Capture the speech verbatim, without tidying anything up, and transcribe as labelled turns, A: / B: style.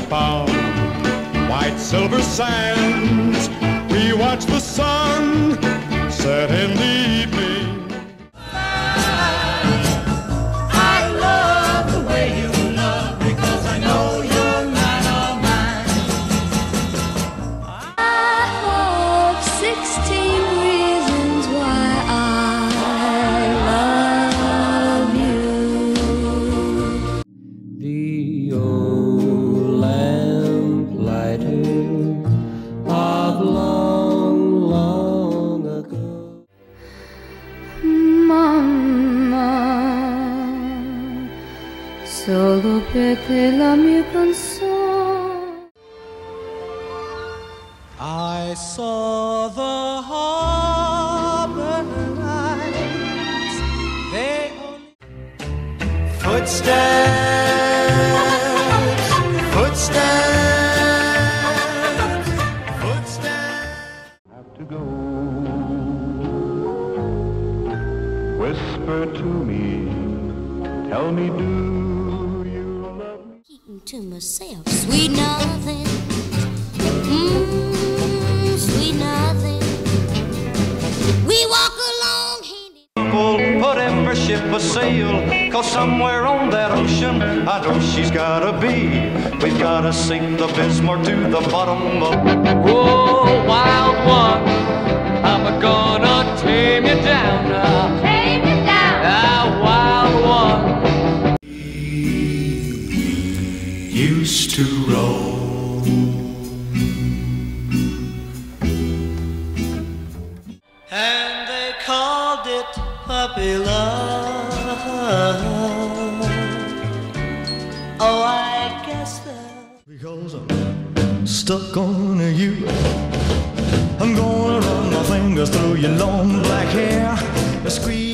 A: upon white silver sands. We watch the sun set in the evening.
B: I love the way you love, because I know you're mine, all mine.
C: I have sixteen reasons why I love you.
D: The old lamplighter of long, long ago.
C: Mamma, solo per te la mia canzone.
B: I saw the harbor lights, they only footsteps, footsteps, footsteps.
A: Have to go. Whisper to me, tell me, do you love me?
C: Keeping to myself, sweet nothing, mm, sweet nothing. We walk along hand in
E: Put every ship a sail, 'cause somewhere on that ocean I know she's gotta be. We've gotta sink the Bismarck to the bottom of.
F: Whoa, wild one, I'm gonna tame you down now.
C: Tame it down.
F: Ah, wild one.
B: Used to roll, and they called it puppy love. Oh, I guess that because I'm stuck on you, I'm gonna run my fingers through your long black hair, squeeze